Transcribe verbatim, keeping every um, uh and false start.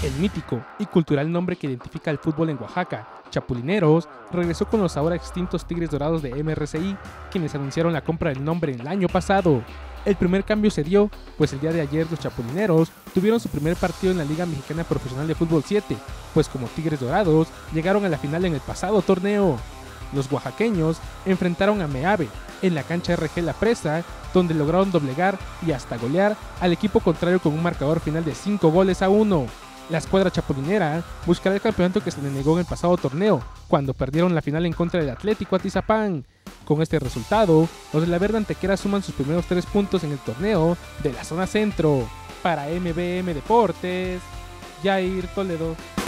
El mítico y cultural nombre que identifica el fútbol en Oaxaca, Chapulineros, regresó con los ahora extintos Tigres Dorados de M R C I, quienes anunciaron la compra del nombre el año pasado. El primer cambio se dio, pues el día de ayer los Chapulineros tuvieron su primer partido en la Liga Mexicana Profesional de Fútbol siete, pues como Tigres Dorados llegaron a la final en el pasado torneo. Los oaxaqueños enfrentaron a Meave en la cancha R G La Presa, donde lograron doblegar y hasta golear al equipo contrario con un marcador final de cinco goles a uno. La escuadra chapulinera buscará el campeonato que se le negó en el pasado torneo, cuando perdieron la final en contra del Atlético Atizapán. Con este resultado, los de la Verde Antequera suman sus primeros tres puntos en el torneo de la zona centro. Para M B M Deportes, Jair Toledo.